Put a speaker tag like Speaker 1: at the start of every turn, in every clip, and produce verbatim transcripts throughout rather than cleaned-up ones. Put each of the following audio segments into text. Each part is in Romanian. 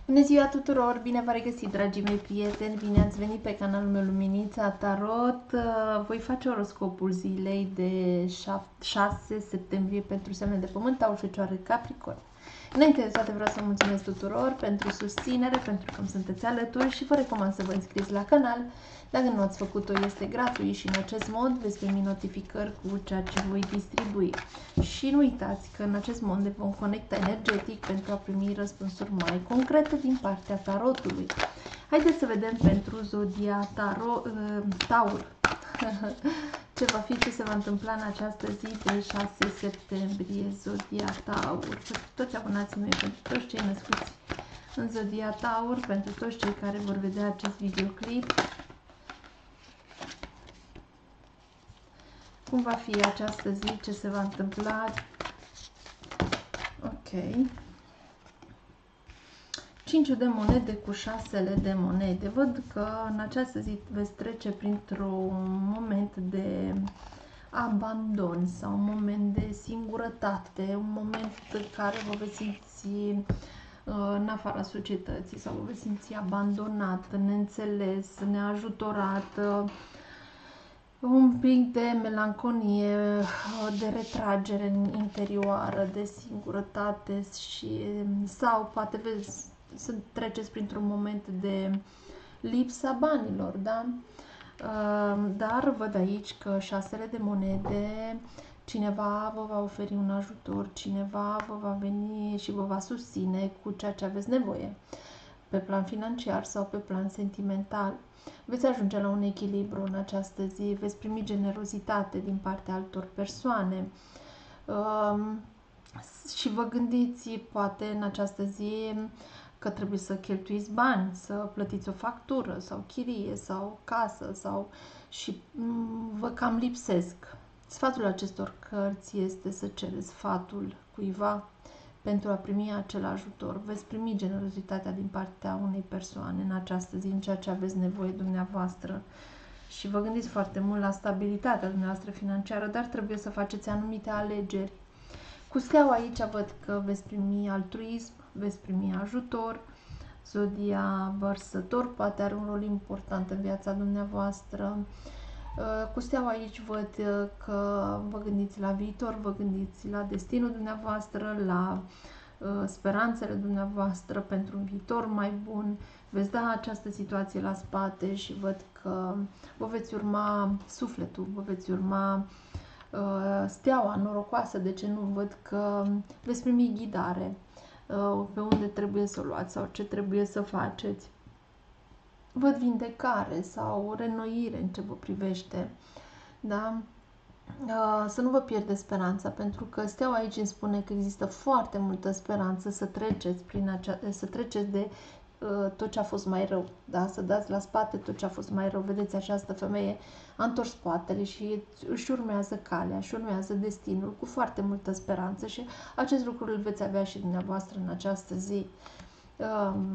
Speaker 1: Bună ziua tuturor! Bine v-am regăsit, dragii mei prieteni! Bine ați venit pe canalul meu Luminița Tarot. Voi face oroscopul zilei de șase septembrie pentru semne de pământ, Taur, Fecioară, Capricorn. Înainte de toate vreau să mulțumesc tuturor pentru susținere, pentru că îmi sunteți alături și vă recomand să vă înscrieți la canal. Dacă nu ați făcut-o, este gratuit și în acest mod veți primi notificări cu ceea ce voi distribui. Și nu uitați că în acest mod ne vom conecta energetic pentru a primi răspunsuri mai concrete din partea tarotului. Haideți să vedem pentru zodia taro, Taur ce va fi, ce se va întâmpla în această zi de șase septembrie, zodia Taur. Pentru toți abonații mei, pentru toți cei născuți în zodia Taur, pentru toți cei care vor vedea acest videoclip. Cum va fi această zi, ce se va întâmpla? Ok. Cinciul de monede cu șasele de monede. Văd că în această zi veți trece printr-un moment de abandon sau un moment de singurătate, un moment în care vă veți simți în afara societății sau vă veți simți abandonat, neînțeles, neajutorat, un pic de melancolie, de retragere interioară, de singurătate și sau poate veți să treceți printr-un moment de lipsa banilor, da? Dar văd aici că șasele de monede, cineva vă va oferi un ajutor, cineva vă va veni și vă va susține cu ceea ce aveți nevoie, pe plan financiar sau pe plan sentimental. Veți ajunge la un echilibru în această zi, veți primi generozitate din partea altor persoane um, și vă gândiți poate în această zi că trebuie să cheltuiți bani, să plătiți o factură sau chirie sau casă sau și vă cam lipsesc. Sfatul acestor cărți este să cereți sfatul cuiva pentru a primi acel ajutor. Veți primi generozitatea din partea unei persoane în această zi, în ceea ce aveți nevoie dumneavoastră. Și vă gândiți foarte mult la stabilitatea dumneavoastră financiară, dar trebuie să faceți anumite alegeri. Cu steaua aici văd că veți primi altruism, veți primi ajutor. Zodia Vărsător poate are un rol important în viața dumneavoastră. Cu steaua aici văd că vă gândiți la viitor, vă gândiți la destinul dumneavoastră, la speranțele dumneavoastră pentru un viitor mai bun. Veți da această situație la spate și văd că vă veți urma sufletul, vă veți urma steaua norocoasă, de ce nu, văd că veți primi ghidare pe unde trebuie să o luați sau ce trebuie să faceți. Văd vindecare sau renoire în ce vă privește, da? Să nu vă pierdeți speranța, pentru că steaua aici îmi spune că există foarte multă speranță să treceți, prin acea, să treceți de uh, tot ce a fost mai rău, da? Să dați la spate tot ce a fost mai rău. Vedeți, această femeie a întors spatele și își urmează calea, și urmează destinul cu foarte multă speranță și acest lucru îl veți avea și dumneavoastră în această zi. Um,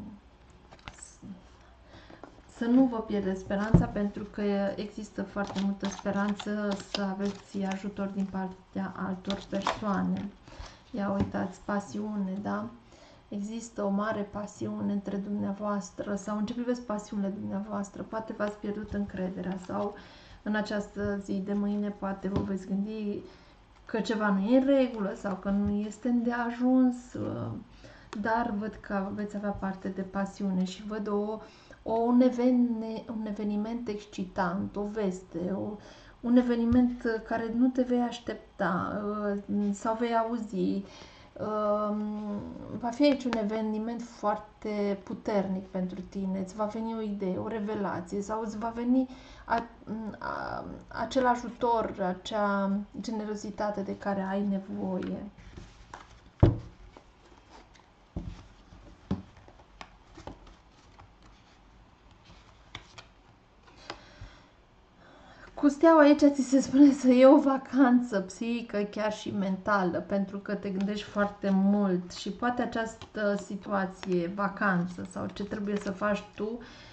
Speaker 1: Să nu vă pierdeți speranța, pentru că există foarte multă speranță să aveți ajutor din partea altor persoane. Ia uitați, pasiune, da? Există o mare pasiune între dumneavoastră sau în ce priveți pasiunile dumneavoastră. Poate v-ați pierdut încrederea sau în această zi de mâine poate vă veți gândi că ceva nu e în regulă sau că nu este îndeajuns, dar văd că veți avea parte de pasiune și văd o O, un, evene, un eveniment excitant, o veste, o, un eveniment care nu te vei aștepta sau vei auzi. Va fi aici un eveniment foarte puternic pentru tine, îți va veni o idee, o revelație sau îți va veni a, a, acel ajutor, acea generozitate de care ai nevoie. Cu steaua aici ți se spune să iei o vacanță psihică, chiar și mentală, pentru că te gândești foarte mult și poate această situație, vacanță sau ce trebuie să faci tu,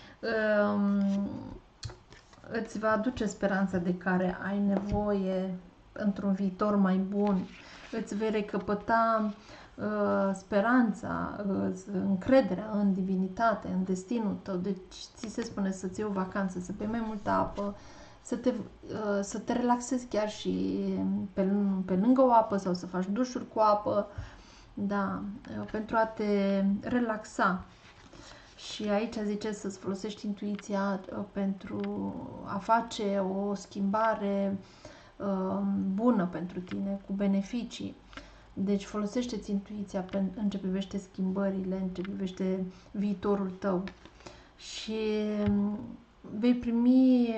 Speaker 1: îți va aduce speranța de care ai nevoie într-un viitor mai bun. Îți vei recăpăta speranța, încrederea în divinitate, în destinul tău. Deci ți se spune să-ți iei o vacanță, să bei mai multă apă, să te, să te relaxezi chiar și pe, pe lângă o apă sau să faci dușuri cu apă, da, pentru a te relaxa. Și aici zice să-ți folosești intuiția pentru a face o schimbare bună pentru tine, cu beneficii. Deci folosește-ți intuiția în ce privește schimbările, în ce privește viitorul tău. Și vei primi,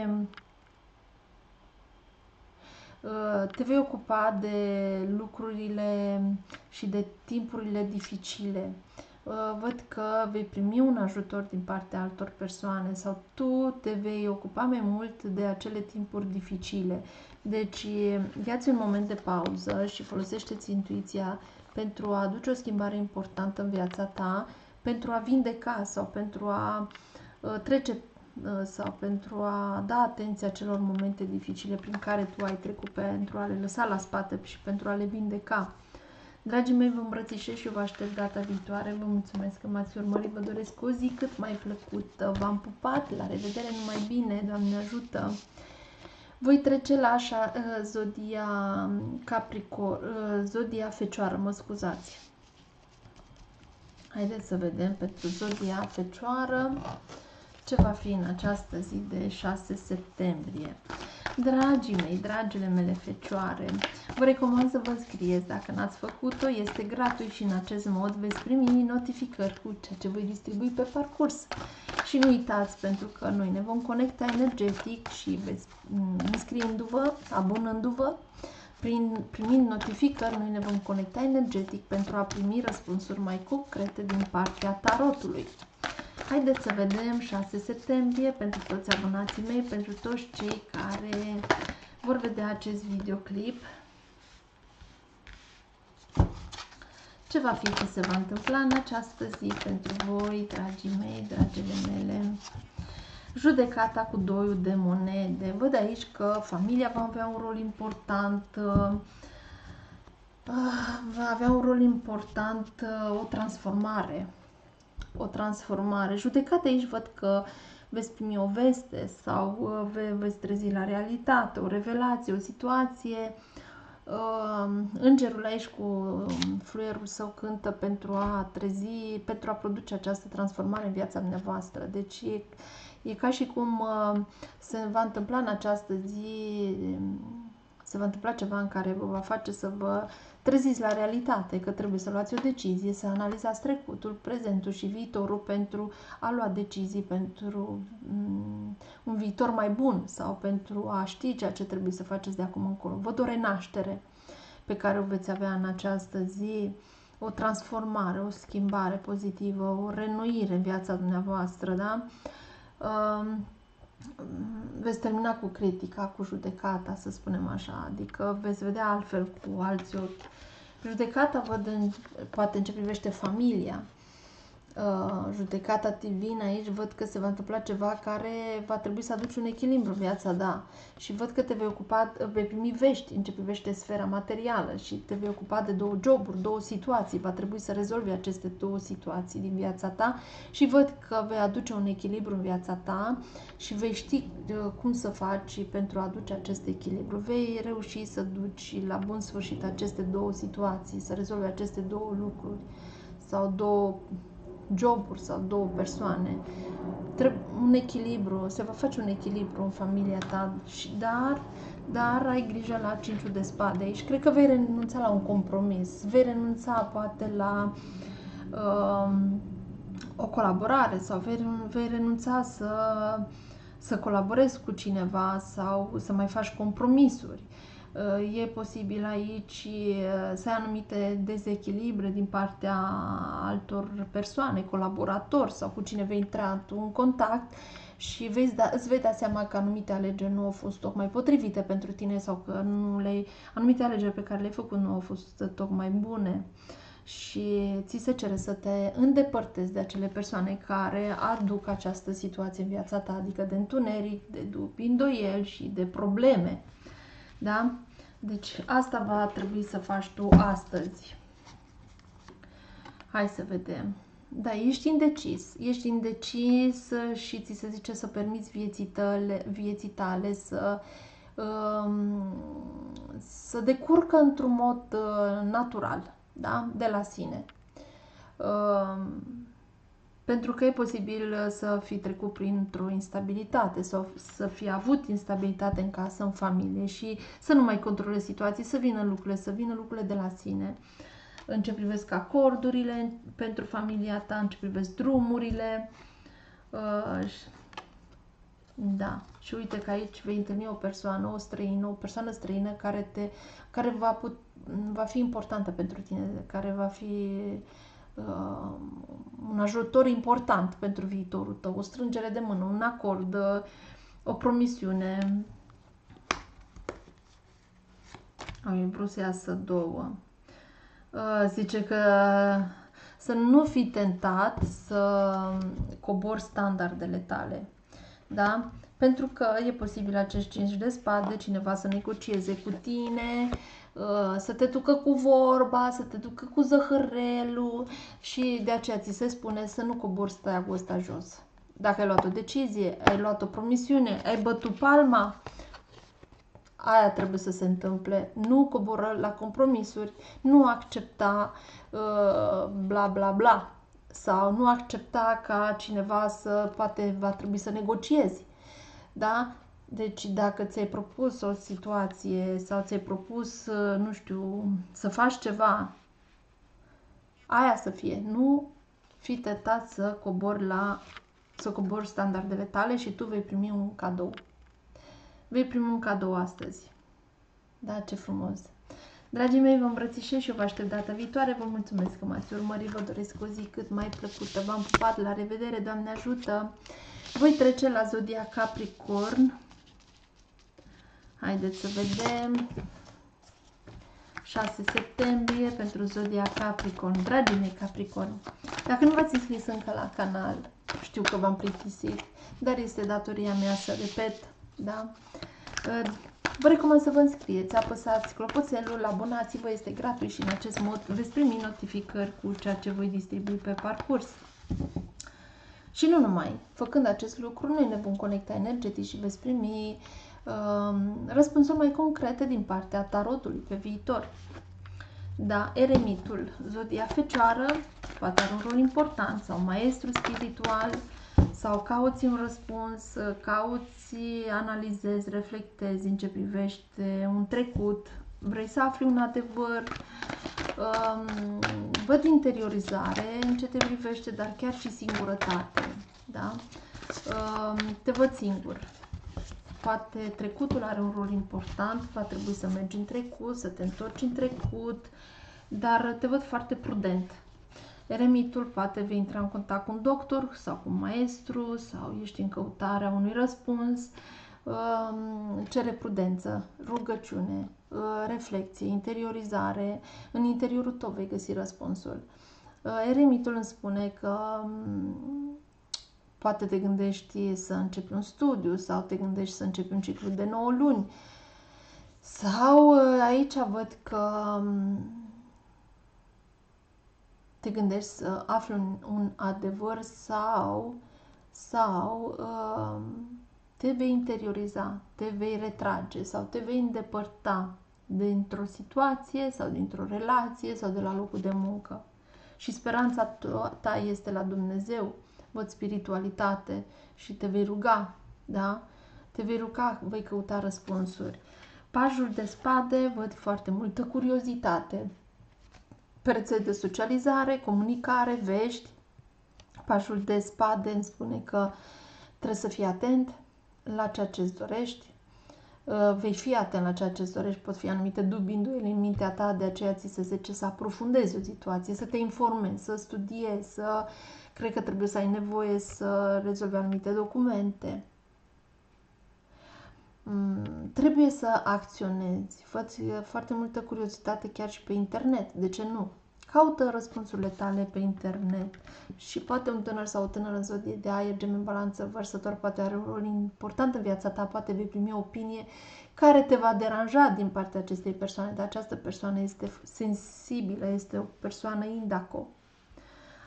Speaker 1: te vei ocupa de lucrurile și de timpurile dificile. Văd că vei primi un ajutor din partea altor persoane sau tu te vei ocupa mai mult de acele timpuri dificile. Deci ia-ți un moment de pauză și folosește-ți intuiția pentru a aduce o schimbare importantă în viața ta, pentru a vindeca sau pentru a trece sau pentru a da atenție acelor momente dificile prin care tu ai trecut, pentru a le lăsa la spate și pentru a le vindeca. Dragii mei, vă îmbrățișez și vă aștept data viitoare. Vă mulțumesc că m-ați urmărit. Vă doresc o zi cât mai plăcută. V-am pupat. La revedere, numai bine. Doamne ajută! Voi trece la așa, zodia Capricorn, zodia Fecioară, mă scuzați. Haideți să vedem pentru zodia Fecioară ce va fi în această zi de șase septembrie. Dragii mei, dragile mele fecioare, vă recomand să vă înscrieți dacă n-ați făcut-o, este gratuit și în acest mod veți primi notificări cu ceea ce voi distribui pe parcurs. Și nu uitați, pentru că noi ne vom conecta energetic și veți înscriindu-vă, abonându-vă, prin, primind notificări, noi ne vom conecta energetic pentru a primi răspunsuri mai concrete din partea tarotului. Haideți să vedem șase septembrie pentru toți abonații mei, pentru toți cei care vor vedea acest videoclip. Ce va fi, ce se va întâmpla în această zi pentru voi, dragii mei, dragile mele. Judecata cu doiul de monede. Văd aici că familia va avea un rol important, va avea un rol important, o transformare. O transformare. Judecată aici văd că veți primi o veste sau ve, veți trezi la realitate, o revelație, o situație. Îngerul aici cu fluierul său cântă pentru a trezi, pentru a produce această transformare în viața dumneavoastră. Deci e, e ca și cum se va întâmpla în această zi, se va întâmpla ceva în care vă va face să vă treziți la realitate, că trebuie să luați o decizie, să analizați trecutul, prezentul și viitorul pentru a lua decizii pentru un viitor mai bun sau pentru a ști ceea ce trebuie să faceți de acum încolo. Văd o renaștere pe care o veți avea în această zi, o transformare, o schimbare pozitivă, o reînnoire în viața dumneavoastră, da? Um, veți termina cu critica, cu judecata, să spunem așa, adică veți vedea altfel cu alți ochi. Judecata văd în, poate în ce privește familia. Uh, judecata divină aici văd că se va întâmpla ceva care va trebui să aduci un echilibru în viața, da. Și văd că te vei ocupa, vei primi vești în ce privește sfera materială și te vei ocupa de două joburi, două situații. Va trebui să rezolvi aceste două situații din viața ta și văd că vei aduce un echilibru în viața ta și vei ști uh, cum să faci pentru a aduce acest echilibru. Vei reuși să duci la bun sfârșit aceste două situații, să rezolvi aceste două lucruri sau două joburi sau două persoane. Trebuie un echilibru, se va face un echilibru în familia ta, dar, dar ai grijă la cinciul de spade aici. Cred că vei renunța la un compromis, vei renunța poate la uh, o colaborare sau vei, vei renunța să, să colaborezi cu cineva sau să mai faci compromisuri. E posibil aici să ai anumite dezechilibre din partea altor persoane, colaboratori sau cu cine vei intra în contact și vei da, îți vei da seama că anumite alegeri nu au fost tocmai potrivite pentru tine sau că nu le anumite alegeri pe care le-ai făcut nu au fost tocmai bune. Și ți se cere să te îndepărtezi de acele persoane care aduc această situație în viața ta, adică de întuneric, de dubii, îndoieli și de probleme. Da? Deci asta va trebui să faci tu astăzi. Hai să vedem. Da, ești indecis. Ești indecis și ți se zice să permiți vieții tale, vieții tale să, um, să decurcă într-un mod uh, natural, da? De la sine. Um, pentru că e posibil să fi trecut printr-o instabilitate sau să fi avut instabilitate în casă, în familie și să nu mai controlezi situații, să vină lucrurile, să vină lucrurile de la sine. În ce privesc acordurile pentru familia ta, în ce privesc drumurile. Da. Și uite că aici vei întâlni o persoană, o străină, o persoană străină care, te, care va, put, va fi importantă pentru tine, care va fi uh, un ajutor important pentru viitorul tău, o strângere de mână, un acord, o promisiune. Am vrut să iasă două. Uh, zice că să nu fii tentat să cobori standardele tale, da? Pentru că e posibil acest cinci de spade, cineva să negocieze cu tine, uh, să te ducă cu vorba, să te ducă cu zăhărelul și de aceea ți se spune să nu cobori steagul ăsta jos. Dacă ai luat o decizie, ai luat o promisiune, ai bătut palma, aia trebuie să se întâmple. Nu coboră la compromisuri, nu accepta uh, bla bla bla sau nu accepta ca cineva să, poate va trebui să negociezi. Da? Deci dacă ți-ai propus o situație sau ți-ai propus, uh, nu știu, să faci ceva, aia să fie. Nu fi tentat să cobori la să cobori standardele tale și tu vei primi un cadou. Vei primi un cadou astăzi. Da, ce frumos! Dragii mei, vă îmbrățișez și eu vă aștept data viitoare. Vă mulțumesc că m-ați urmărit, vă doresc o zi cât mai plăcută. V-am pupat, la revedere, Doamne ajută! Voi trece la Zodia Capricorn. Haideți să vedem. șase septembrie pentru Zodia Capricorn. Dragii mei Capricorn, dacă nu v-ați înscris încă la canal, știu că v-am plictisit, dar este datoria mea să repet, da? Vă recomand să vă înscrieți, apăsați clopoțelul, abonați-vă, este gratuit și în acest mod veți primi notificări cu ceea ce voi distribui pe parcurs. Și nu numai, făcând acest lucru, noi ne vom conecta energetic și veți primi uh, răspunsuri mai concrete din partea tarotului pe viitor. Da, eremitul, Zodia Fecioară, poate are un rol important, sau maestru spiritual, sau cauți un răspuns, cauți, analizezi, reflectezi în ce privește un trecut, vrei să afli un adevăr, um, văd interiorizare în ce te privește, dar chiar și singurătate, da? Um, te văd singur. Poate trecutul are un rol important, va trebui să mergi în trecut, să te întorci în trecut, dar te văd foarte prudent. Eremitul, poate vei intra în contact cu un doctor sau cu un maestru sau ești în căutarea unui răspuns, cere prudență, rugăciune, reflexie, interiorizare, în interiorul tău vei găsi răspunsul. Eremitul îmi spune că poate te gândești să începi un studiu sau te gândești să începi un ciclu de nouă luni sau aici văd că te gândești să afli un, un adevăr sau, sau uh, te vei interioriza, te vei retrage sau te vei îndepărta dintr-o situație sau dintr-o relație sau de la locul de muncă. Și speranța ta este la Dumnezeu, văd spiritualitate și te vei ruga, da? Te vei ruga, vei căuta răspunsuri. Pajul de spade, văd foarte multă curiozitate. Perețe de socializare, comunicare, vești. Pașul de spade îmi spune că trebuie să fii atent la ceea ce îți dorești. Vei fi atent la ceea ce îți dorești, pot fi anumite dubii, îndoieli în mintea ta, de aceea ți se zice să aprofundezi o situație, să te informezi, să studiezi, să cred că trebuie să ai nevoie să rezolvi anumite documente. Trebuie să acționezi. Fă-ți foarte multă curiozitate chiar și pe internet. De ce nu? Caută răspunsurile tale pe internet. Și poate un tânăr sau o tânără în zodie de aer, Gemeni, Balanță, Vărsător, poate are un rol important în viața ta, poate vei primi o opinie care te va deranja din partea acestei persoane, dar această persoană este sensibilă, este o persoană indaco.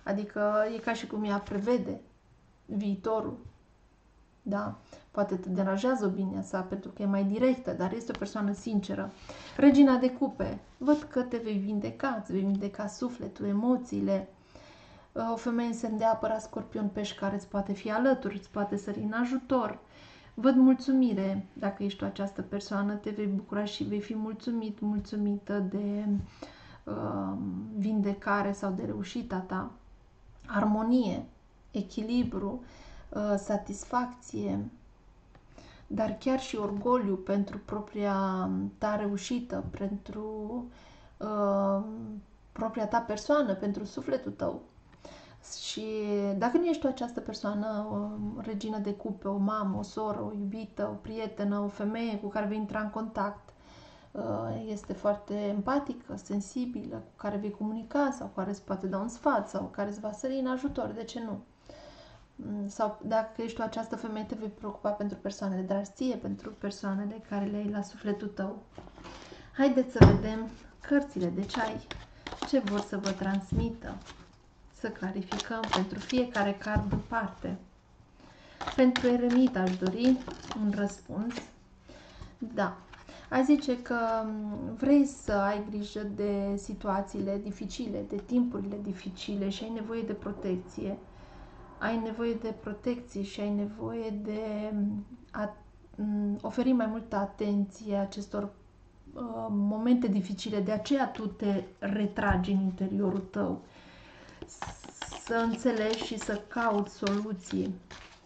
Speaker 1: Adică e ca și cum ea prevede viitorul. Da? Poate te deranjează opinia sa pentru că e mai directă, dar este o persoană sinceră. Regina de cupe. Văd că te vei vindeca, îți vei vindeca sufletul, emoțiile. O femeie în semn de apăra, scorpion, pești, care îți poate fi alături, îți poate sări în ajutor. Văd mulțumire. Dacă ești tu această persoană, te vei bucura și vei fi mulțumit, mulțumită de uh, vindecare sau de reușita ta. Armonie, echilibru, uh, satisfacție, dar chiar și orgoliu pentru propria ta reușită, pentru uh, propria ta persoană, pentru sufletul tău. Și dacă nu ești tu această persoană, o regină de cupe, o mamă, o soră, o iubită, o prietenă, o femeie cu care vei intra în contact, este foarte empatică, sensibilă, cu care vei comunica sau cu care îți poate da un sfat sau care îți va sări în ajutor, de ce nu? Sau dacă ești tu această femeie, te vei preocupa pentru persoanele dragi ție, pentru persoanele care le ai la sufletul tău. Haideți să vedem cărțile de ceai, ce vor să vă transmită. Să clarificăm pentru fiecare card în parte. Pentru eremit aș dori un răspuns. Da. A zice că vrei să ai grijă de situațiile dificile, de timpurile dificile și ai nevoie de protecție. Ai nevoie de protecție și ai nevoie de a oferi mai multă atenție acestor uh, momente dificile. De aceea tu te retragi în interiorul tău. Să înțelegi și să cauți soluții.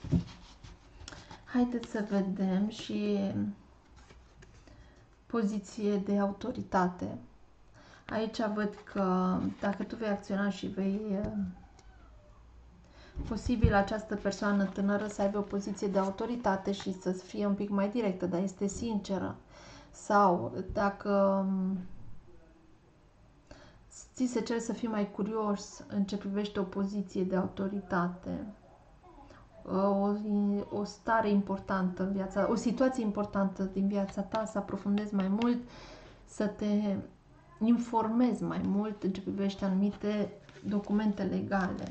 Speaker 1: Haideți să vedem și poziție de autoritate. Aici văd că dacă tu vei acționa și vei... Posibil această persoană tânără să aibă o poziție de autoritate și să fie un pic mai directă, dar este sinceră. Sau dacă ți se cere să fii mai curios în ce privește o poziție de autoritate, o, o stare importantă în viața, o situație importantă din viața ta, să aprofundezi mai mult, să te informezi mai mult în ce privește anumite documente legale.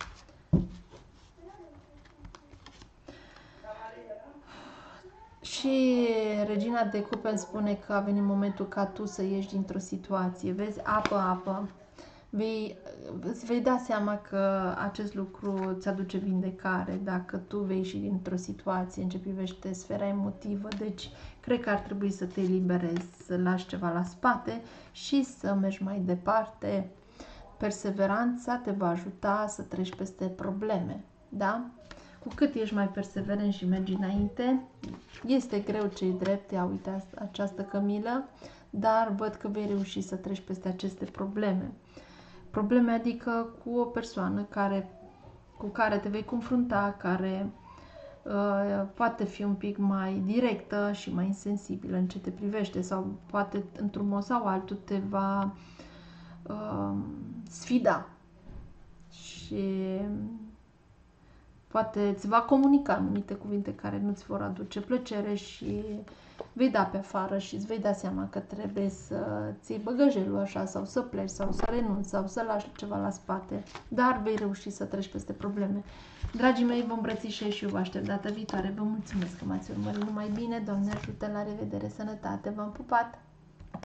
Speaker 1: Și regina de cupe îmi spune că a venit momentul ca tu să ieși dintr-o situație. Vezi, apă, apă. Vei, îți vei da seama că acest lucru îți aduce vindecare dacă tu vei ieși dintr-o situație în ce privește sfera emotivă. Deci, cred că ar trebui să te eliberezi, să lași ceva la spate și să mergi mai departe. Perseveranța te va ajuta să treci peste probleme, da? Cu cât ești mai perseverent și mergi înainte, este greu ce-i drept, ia uite această cămilă, dar văd că vei reuși să treci peste aceste probleme. Probleme adică cu o persoană care, cu care te vei confrunta, care uh, poate fi un pic mai directă și mai insensibilă în ce te privește sau poate într-un mod sau altul te va uh, sfida și poate îți va comunica anumite cuvinte care nu-ți vor aduce plăcere și vei da pe afară și îți vei da seama că trebuie să ții băgăjelul așa sau să pleci sau să renunți sau să lași ceva la spate, dar vei reuși să treci peste probleme. Dragii mei, vă îmbrățișez și eu vă aștept data viitoare. Vă mulțumesc că m-ați urmărit. Numai bine, Doamne ajută, la revedere, sănătate, v-am pupat!